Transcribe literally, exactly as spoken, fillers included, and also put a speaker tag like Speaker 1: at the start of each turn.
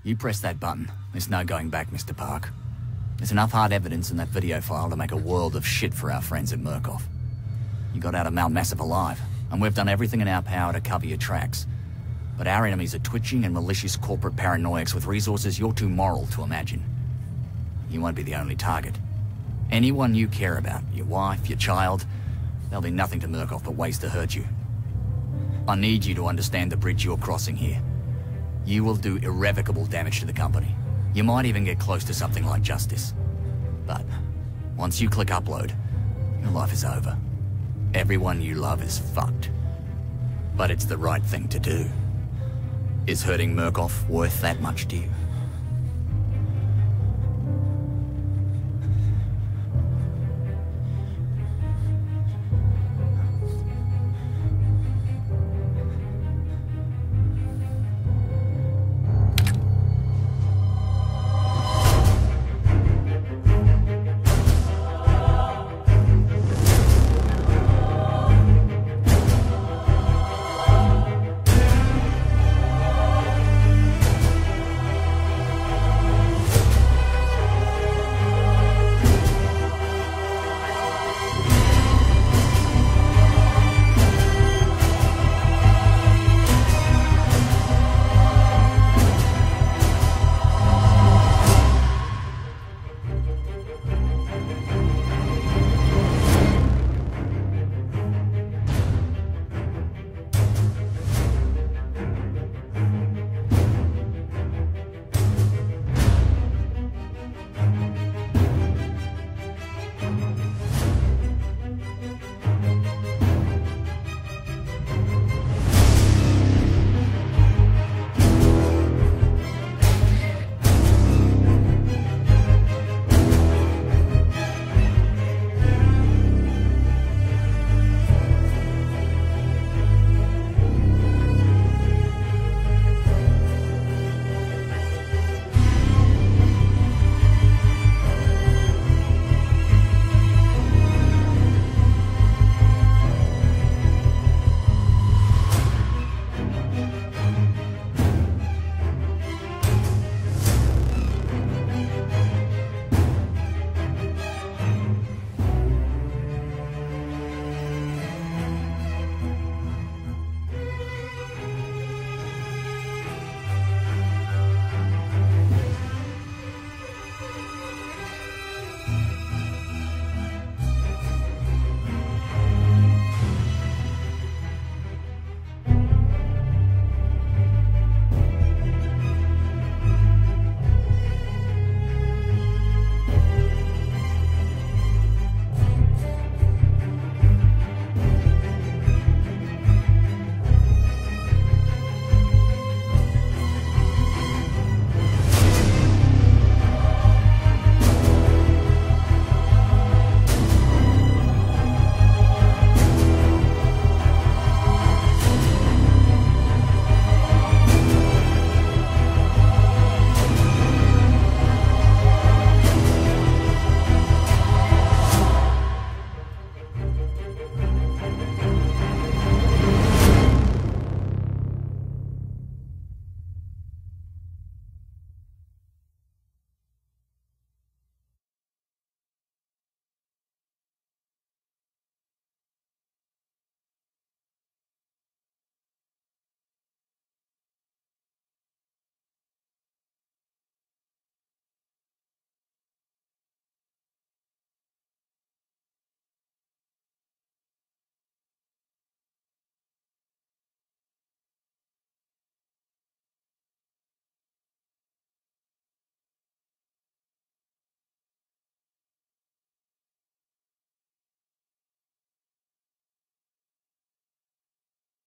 Speaker 1: You press that button, there's no going back, Mister Park. There's enough hard evidence in that video file to make a world of shit for our friends at Murkoff. You got out of Mount Massive alive, and we've done everything in our power to cover your tracks. But our enemies are twitching and malicious corporate paranoics with resources you're too moral to imagine. You won't be the only target. Anyone you care about, your wife, your child, there'll be nothing to Murkoff but ways to hurt you. I need you to understand the bridge you're crossing here. You will do irrevocable damage to the company. You might even get close to something like justice. But once you click upload, your life is over. Everyone you love is fucked. But it's the right thing to do. Is hurting Murkoff worth that much to you?